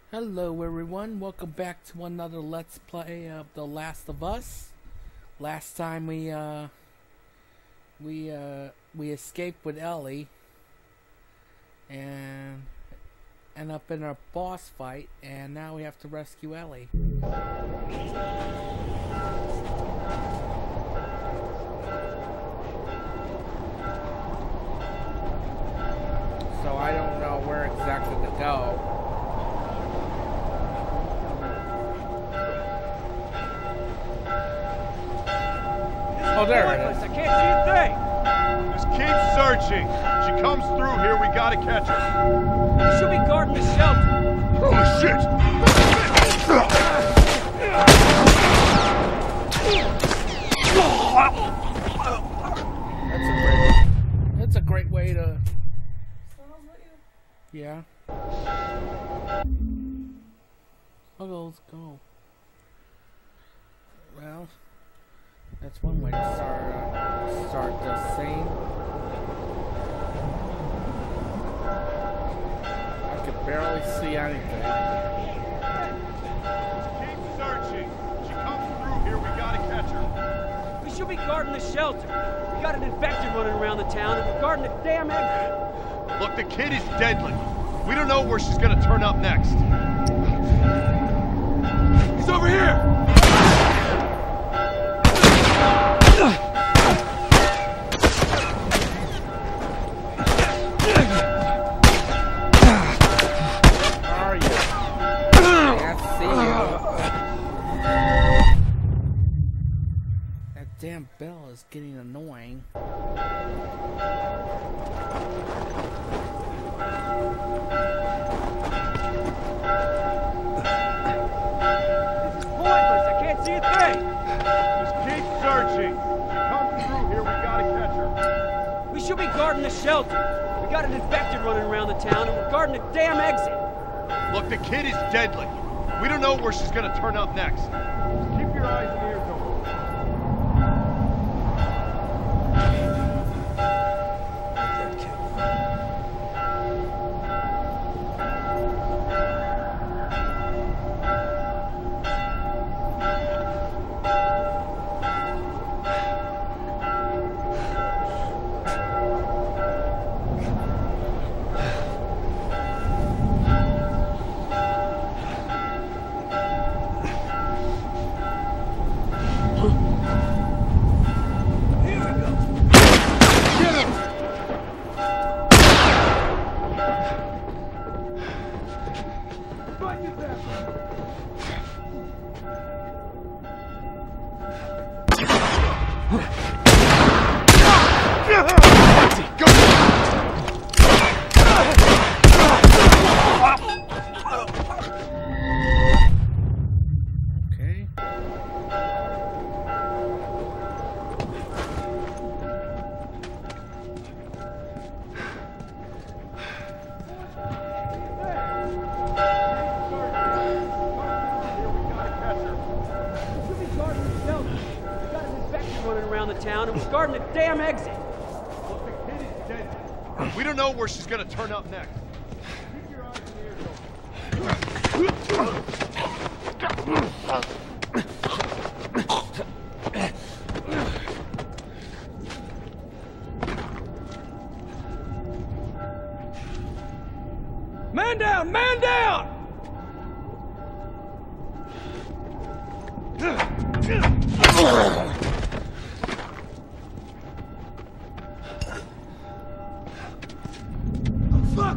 Hello everyone, welcome back to another Let's Play of The Last of Us. Last time we escaped with Ellie and end up in a boss fight, and now we have to rescue Ellie. So I don't know where exactly to go. Oh, there it is. I can't see a thing. Just keep searching. She comes through here, we gotta catch her. You should be guarding the shelter. Oh, shit! That's a great way to... Yeah. Okay, let's go. Well, that's one way to start the scene. I could barely see anything. Keep searching. She comes through here, we gotta catch her. We should be guarding the shelter. We got an infected running around the town, and we're guarding the damn exit. Look, the kid is deadly. We don't know where she's gonna turn up next. He's over here! Damn bell is getting annoying. This is pointless. I can't see a thing. Just keep searching. She comes through here, we gotta catch her. We should be guarding the shelter. We got an infected running around the town, and we're guarding the damn exit. Look, the kid is deadly. We don't know where she's gonna turn up next. Just keep your eyes and ears open. Town, and we're guarding the damn exit. Look, the kid is dead. We don't know where she's gonna turn up next. Keep your eyes and ears open. Man down! Man down! Fuck!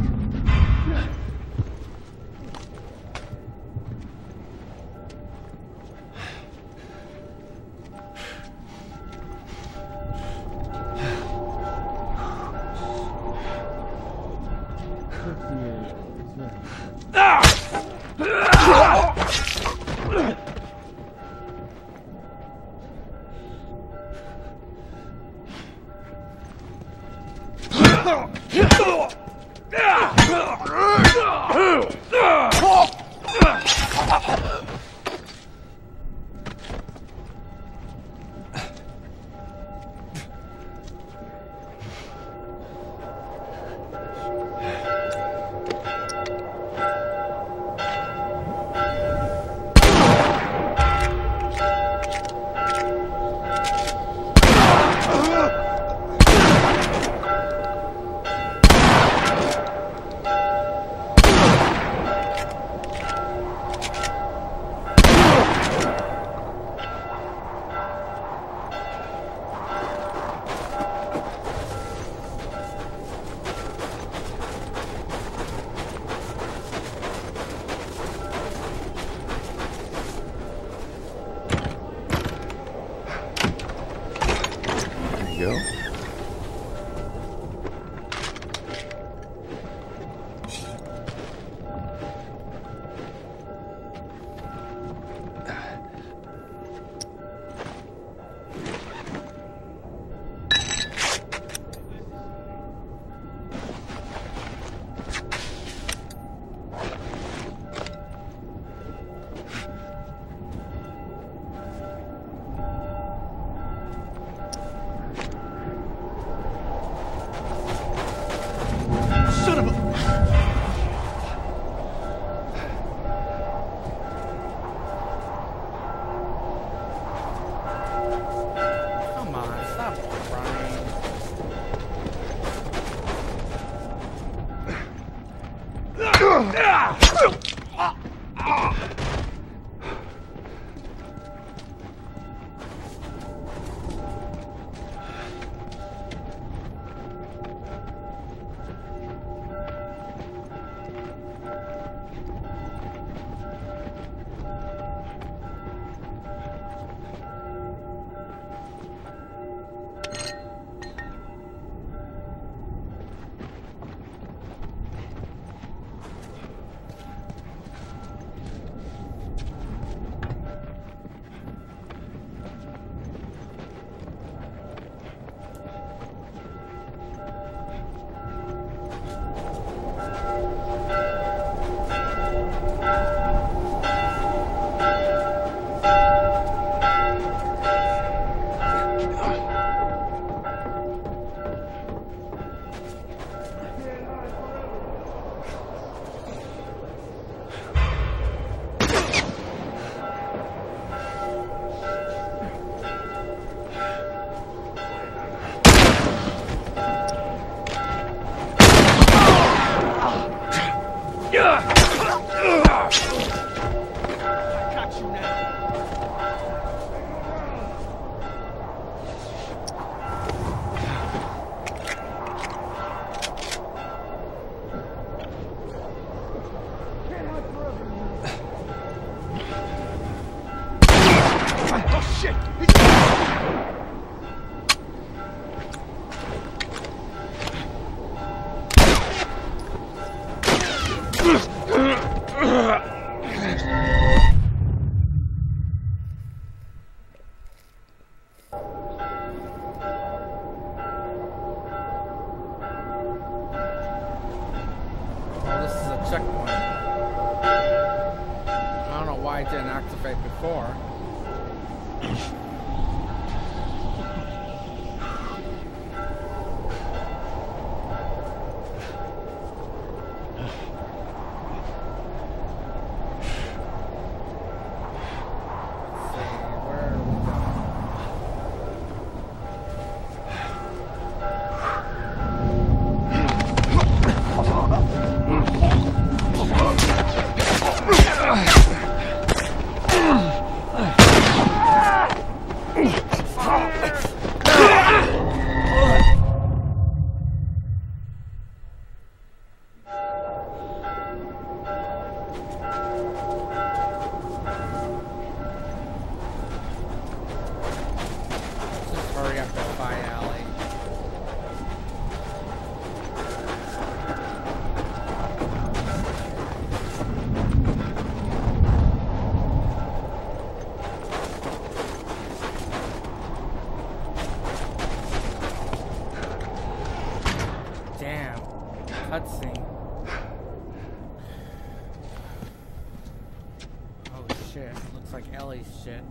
checkpoint. I don't know why it didn't activate before. Cutscene. Oh shit, looks like Ellie's shit.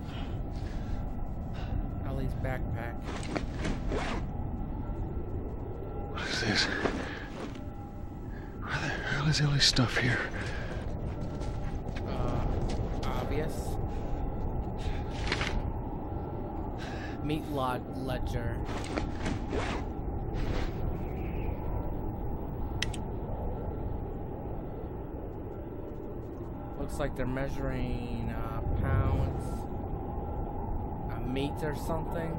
Ellie's backpack. What is this? Where the hell is Ellie's stuff here? Obvious. Meat ledger. Looks like they're measuring pounds, meat or something.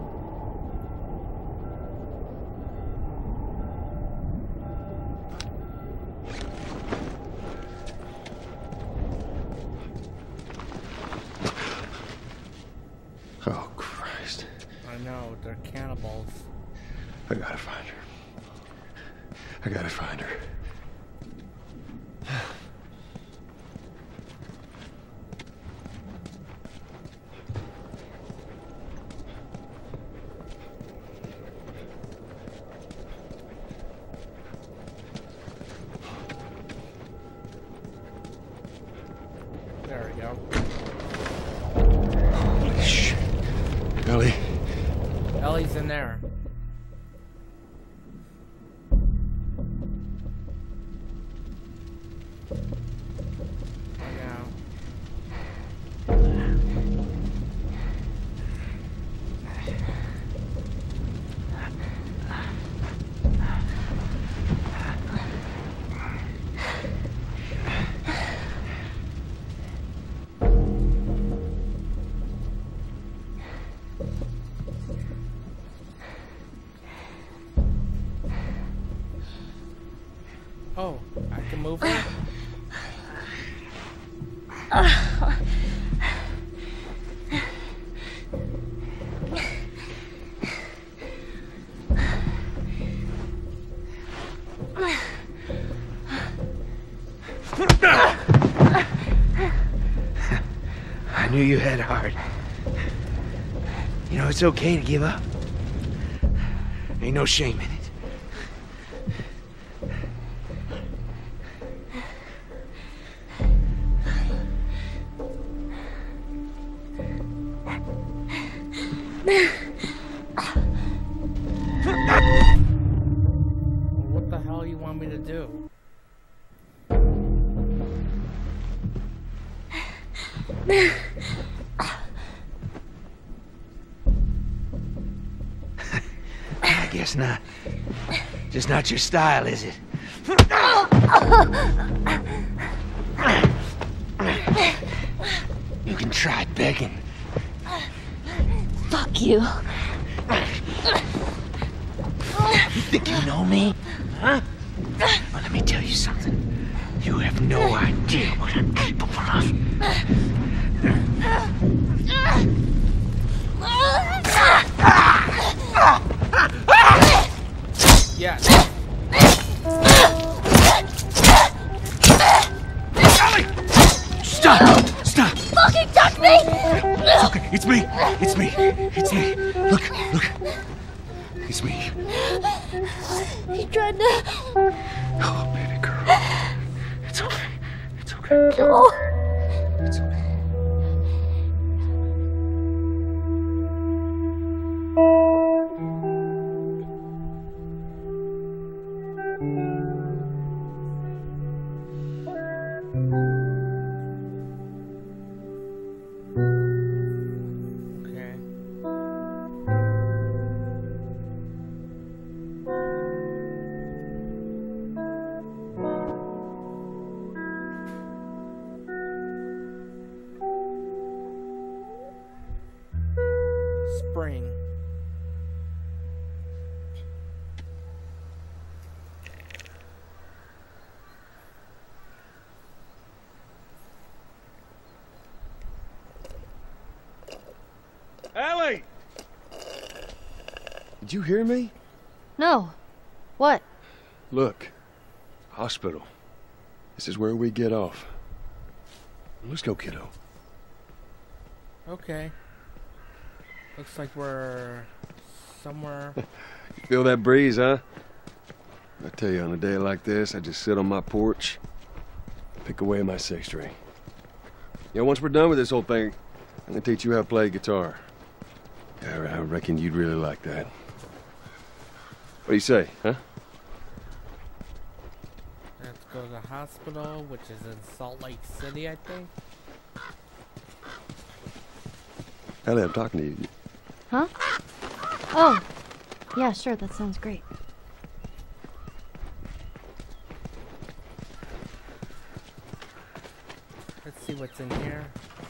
Oh, Christ. I know, they're cannibals. I gotta find her. I gotta find her. There we go. Holy shit. Ellie. Ellie's in there. I knew you had heart. You know, it's okay to give up. Ain't no shame in it. What the hell you want me to do? I guess not. Just not your style, is it? You can try begging. Fuck you. You think you know me? Huh? Well, let me tell you something. You have no idea what I'm capable of. Yes. Ellie! Stop! Stop! Fucking touch me! It's okay. It's me. It's me. It's me. Look. Look. It's me. He tried to... Oh, baby girl. It's okay. It's okay. No. It's okay. Okay. Spring. Ellie! Did you hear me? No. What? Look. Hospital. This is where we get off. Let's go, kiddo. Okay. Looks like we're somewhere. You feel that breeze, huh? I tell you, on a day like this, I just sit on my porch, pick away my six string. Yeah, once we're done with this whole thing, I'm gonna teach you how to play guitar. Yeah, I reckon you'd really like that. What do you say, huh? Let's go to the hospital, which is in Salt Lake City, I think. Ellie, I'm talking to you. Huh? Oh. Yeah, sure, that sounds great. Let's see what's in here.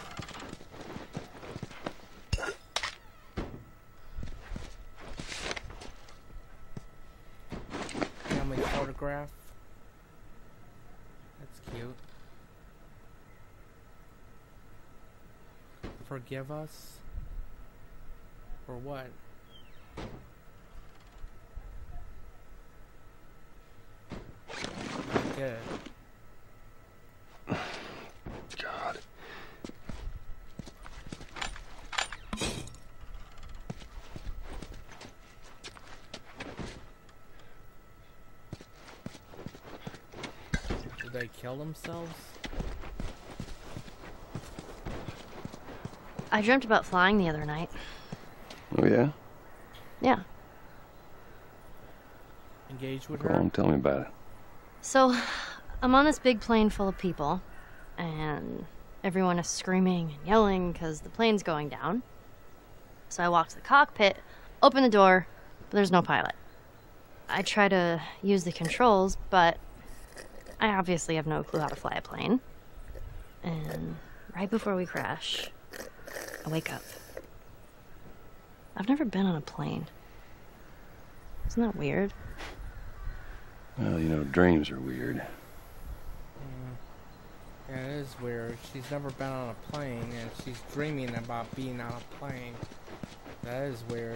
Family photograph. That's cute. Forgive us? For what? Good. God. Did they kill themselves? I dreamt about flying the other night. Oh, yeah? Yeah. Engage with Go her? on, tell me about it. So, I'm on this big plane full of people, and everyone is screaming and yelling because the plane's going down. So I walk to the cockpit, open the door, but there's no pilot. I try to use the controls, but I obviously have no clue how to fly a plane. And right before we crash, I wake up. I've never been on a plane. Isn't that weird? Well, you know, dreams are weird. Yeah, it is weird. She's never been on a plane, and she's dreaming about being on a plane. That is weird.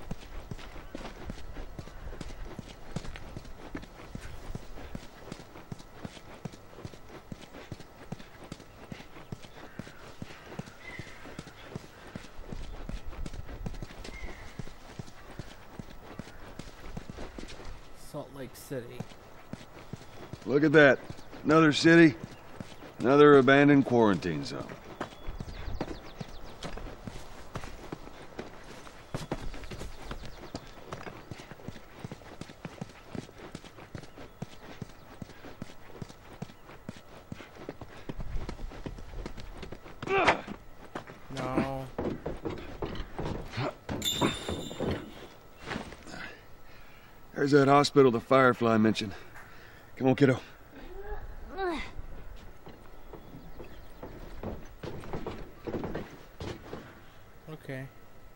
Salt Lake City. Look at that. Another city. Another abandoned quarantine zone. No. There's that hospital the Firefly mentioned. Come on, kiddo. Okay.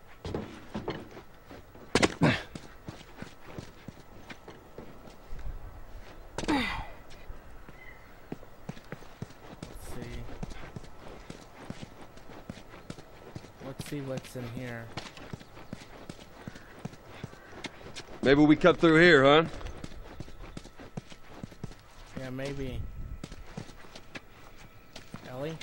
Let's see what's in here. Maybe we cut through here, huh? Yeah, maybe. Ellie?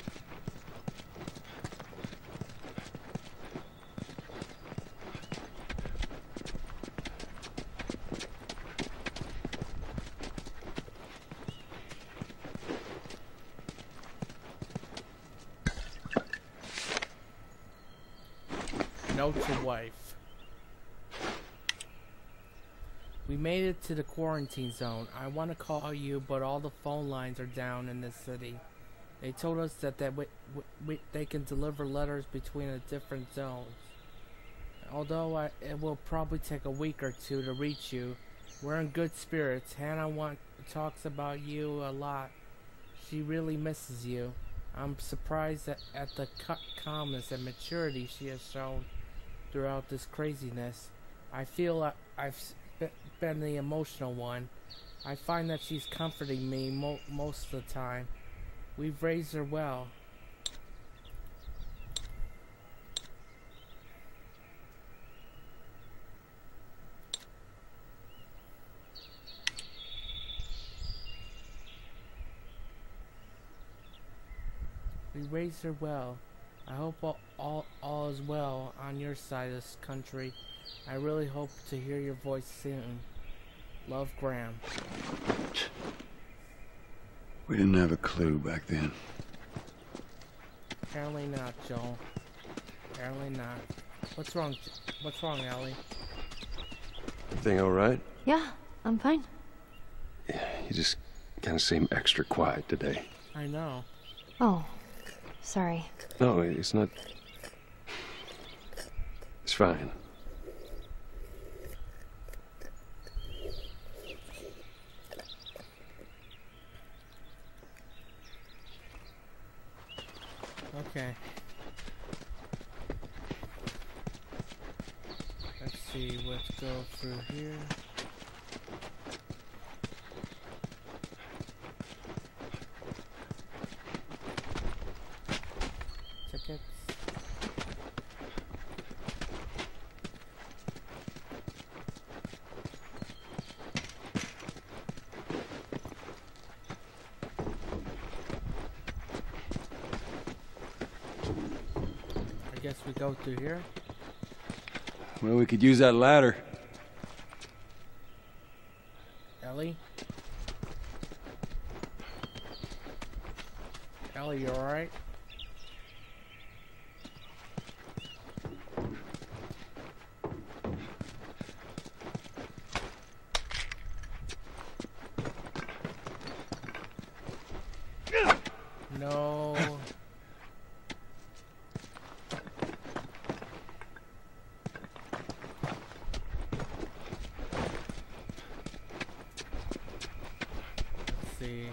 Note to wife. We made it to the quarantine zone. I want to call you, but all the phone lines are down in this city. They told us that they can deliver letters between the different zones. Although it will probably take a week or two to reach you, we're in good spirits. Hannah talks about you a lot. She really misses you. I'm surprised at the calmness and maturity she has shown throughout this craziness. I feel I've been the emotional one. I find that she's comforting me most of the time. We've raised her well. We raised her well. I hope all is well on your side of this country. I really hope to hear your voice soon. Love, Graham. We didn't have a clue back then. Apparently not, Joel. Apparently not. What's wrong? What's wrong, Ellie? Everything all right? Yeah, I'm fine. Yeah, you just kind of seem extra quiet today. I know. Oh, sorry. No, it's not. It's fine. Okay. Let's see, let's go through here. Tickets. I guess we go through here. Well, we could use that ladder. Ellie? Ellie, you alright? No. Let's see.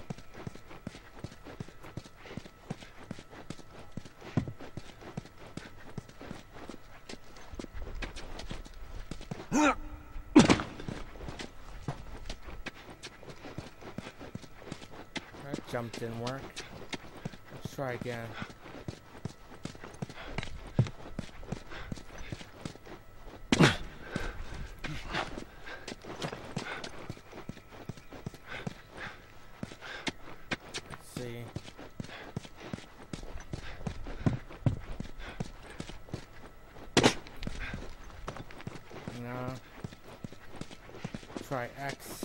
That jump didn't work. try again. Let's see. No. Try X.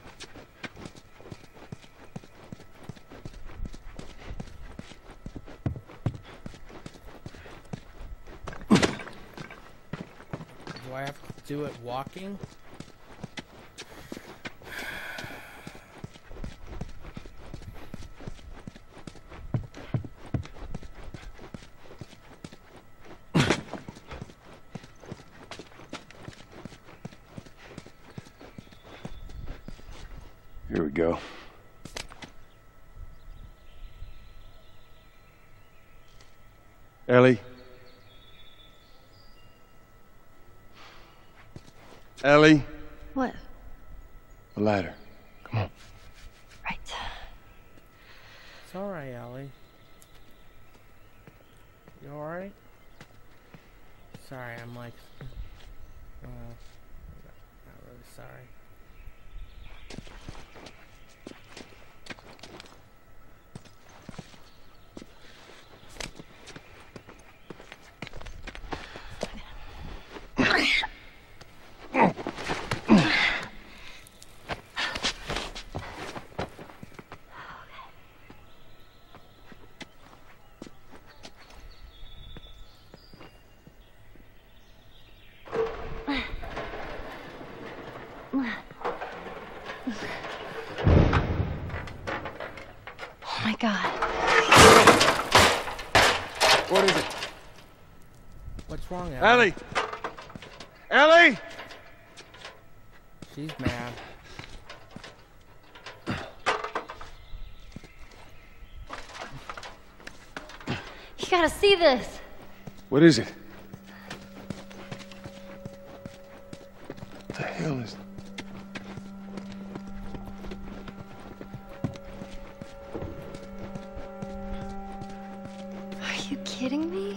Do I have to do it walking? Here we go. Ellie? Ellie? What? The ladder. Come on. Right. It's alright, Ellie. You alright? Sorry, I'm like... not really sorry. Oh my god. What is it? What's wrong, Ellie? Ellie! Ellie! She's mad. You gotta see this. What is it? What the hell is... Are you kidding me?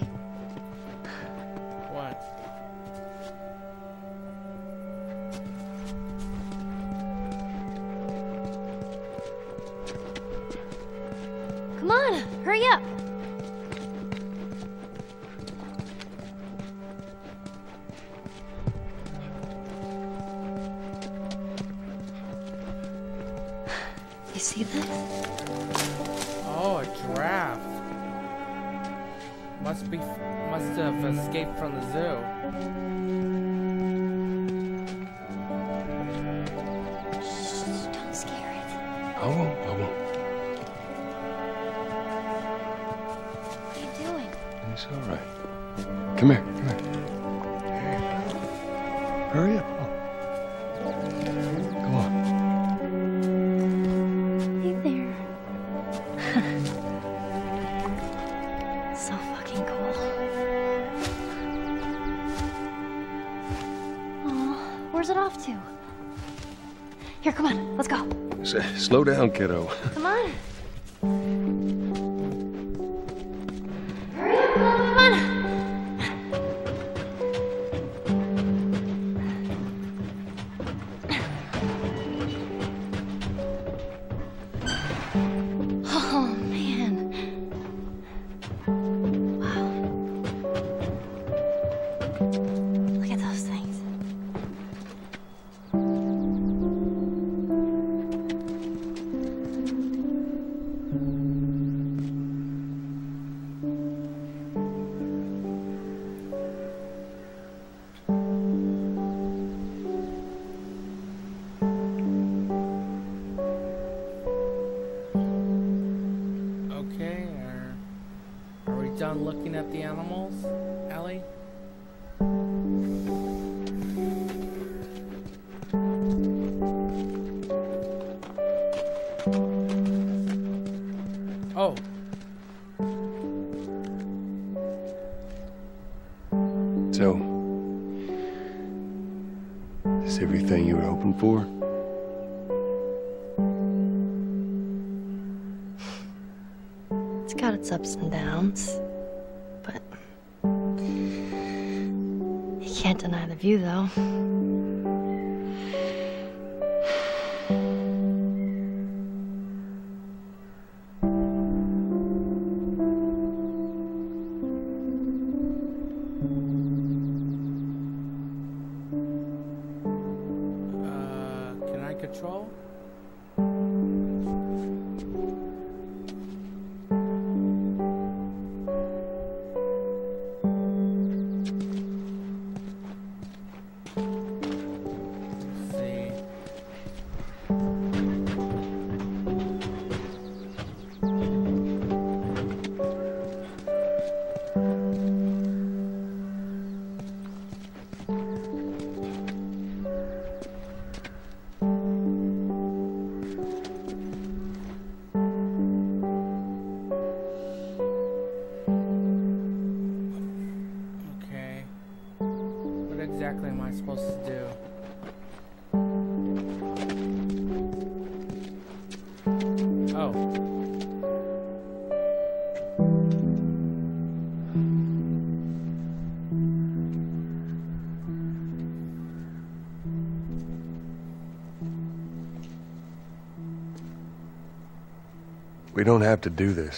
What? Come on, hurry up. You see this? Oh, a giraffe. Must have escaped from the zoo. Shh, don't scare it. I won't. What are you doing? It's all right. Come here. Hurry up. Come on. Hey there. So fucking cool. Aw, where's it off to? Here, come on, let's go. Slow down, kiddo. Come on. Hurry up, come on. Oh, man. Wow. Look at those things. Okay, are we done looking at the animals, Ellie? Oh. So, is everything you were hoping for? It's got its ups ups and downs. But you can't deny the view, though. Can I control? Exactly am I supposed to do? Oh. We don't have to do this.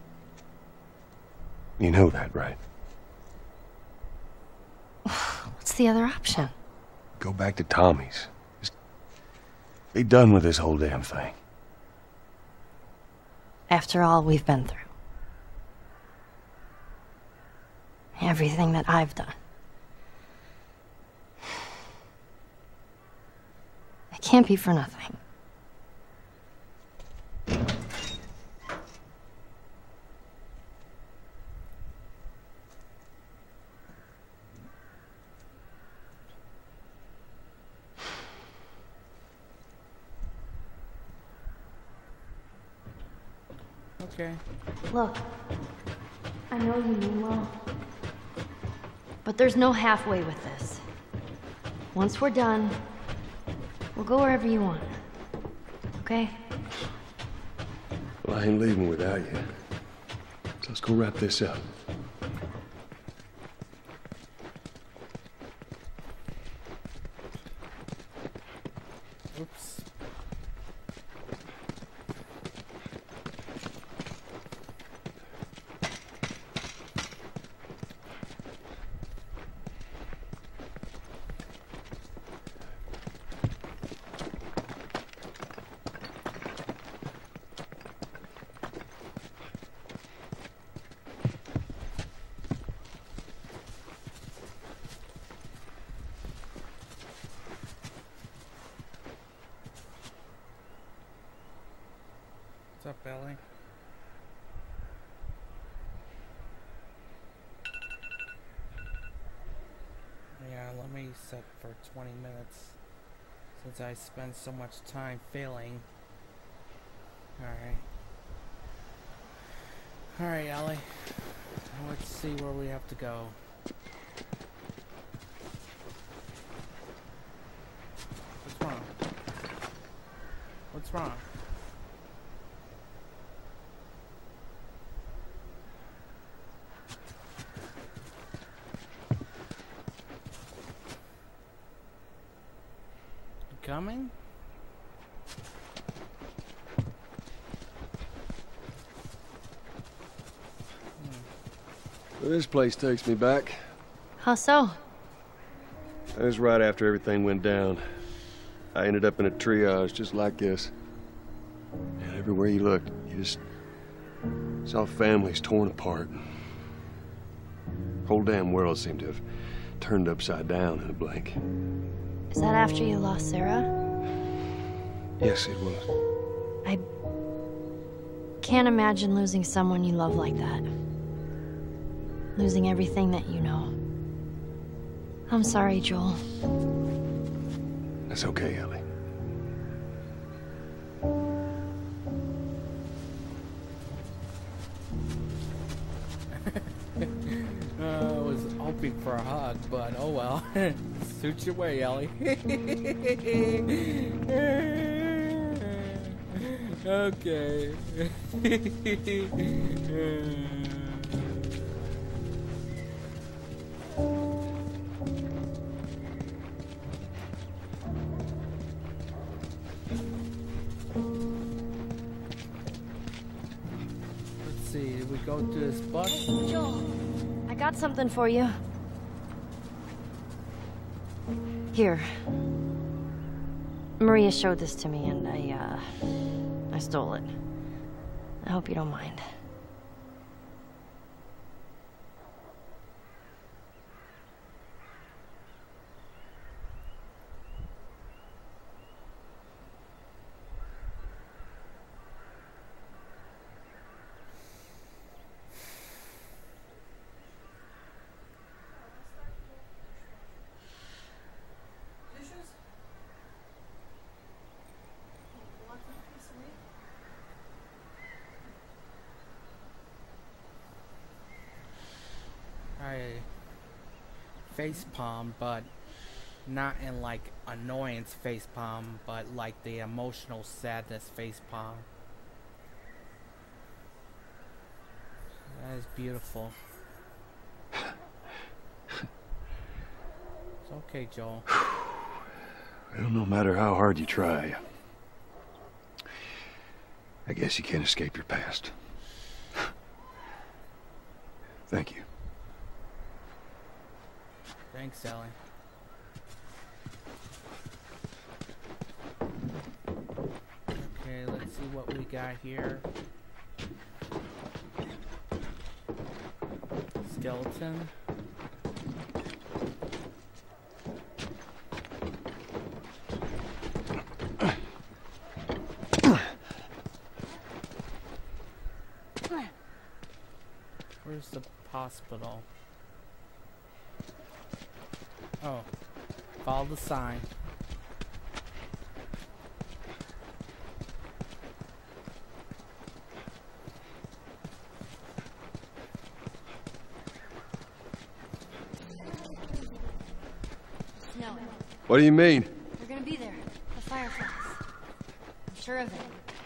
You know that, right? What's the other option? Go back to Tommy's. Just be done with this whole damn thing. After all we've been through. Everything that I've done. It can't be for nothing. Okay. Look, I know you mean well, but there's no halfway with this. Once we're done, we'll go wherever you want. Okay? Well, I ain't leaving without you. So let's go wrap this up. Oops. What's up, Ellie? Yeah, let me set for 20 minutes since I spend so much time failing. Alright, Ellie. Let's see where we have to go. What's wrong? What's wrong? Coming? Well, this place takes me back. How so? That was right after everything went down. I ended up in a triage just like this. And everywhere you looked, you just saw families torn apart. The whole damn world seemed to have turned upside down in a blink. Is that after you lost Sarah? Yes, it was. I can't imagine losing someone you love like that. Losing everything that you know. I'm sorry, Joel. That's okay, Ellie. I was hoping for a hug, but oh well. Suit your way, Ellie. Okay. Let's see, did we go to this bus? Hey, Joel, I got something for you. Here. Maria showed this to me and I stole it. I hope you don't mind. I facepalm, but not in like annoyance facepalm, but like the emotional sadness facepalm. That is beautiful. It's okay, Joel. Well, no matter how hard you try, I guess you can't escape your past. Thank you. Thanks, Ellie. Okay, let's see what we got here. Skeleton. Where's the hospital? Oh, follow the sign. No, What do you mean? they're gonna be there. The fireflies. I'm sure of it.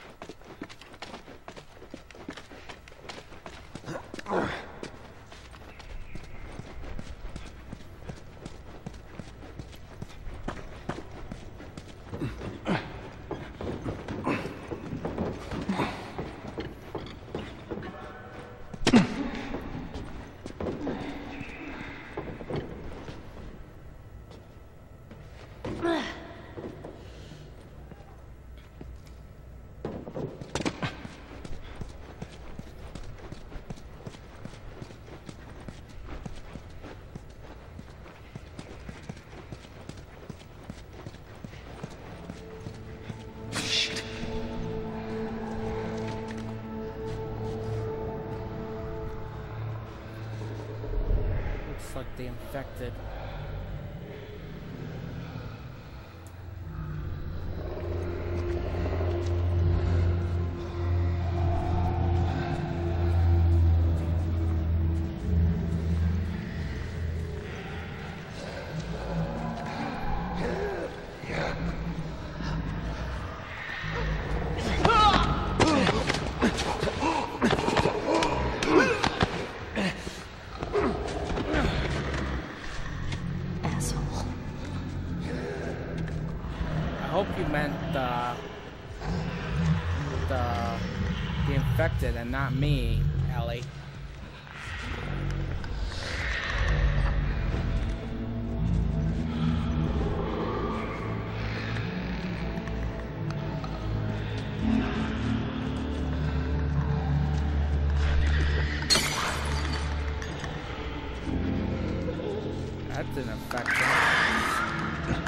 Looks like the infected. Asshole. I hope you meant the infected and not me, Ellie. That didn't affect him.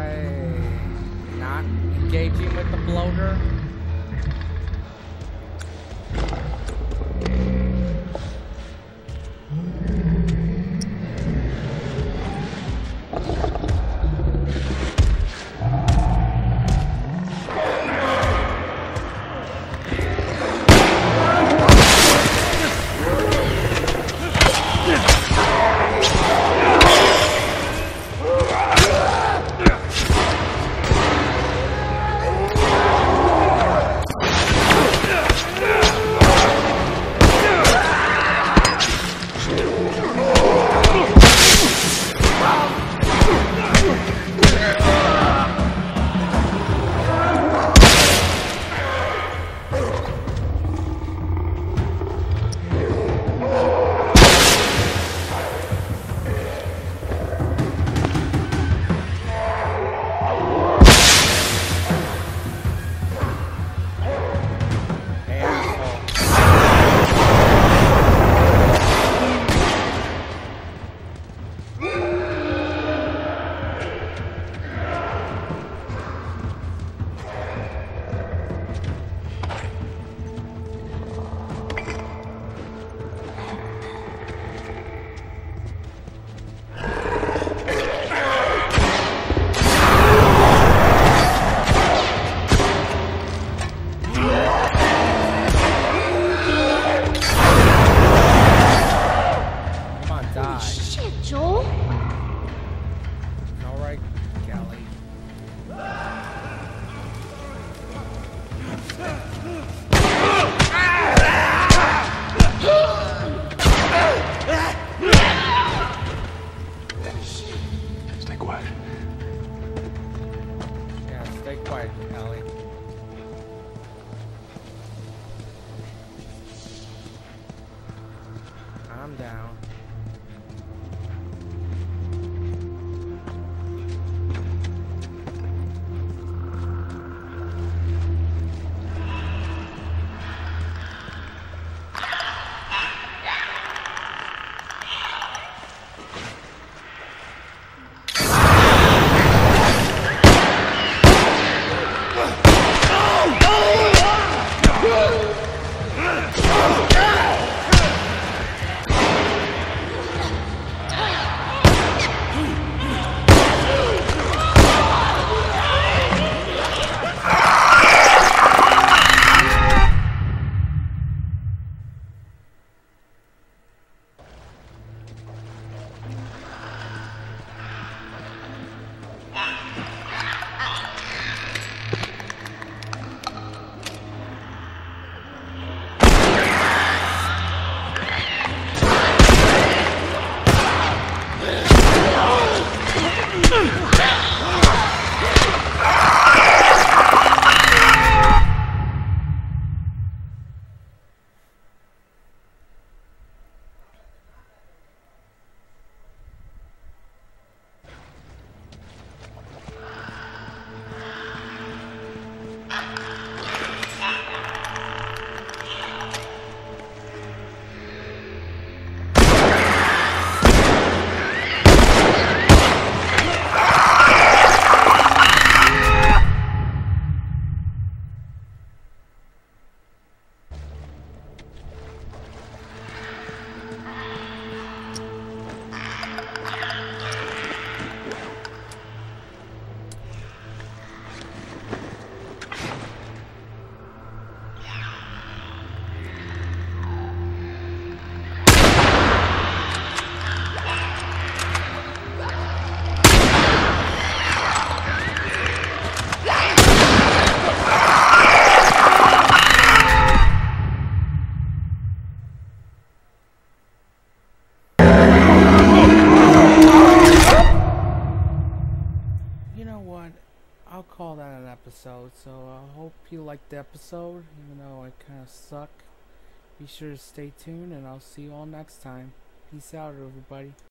try not engaging with the bloater. Ellie. Calm down. I'll call that an episode, so I hope you liked the episode, even though it kind of sucked. Be sure to stay tuned, and I'll see you all next time. Peace out, everybody.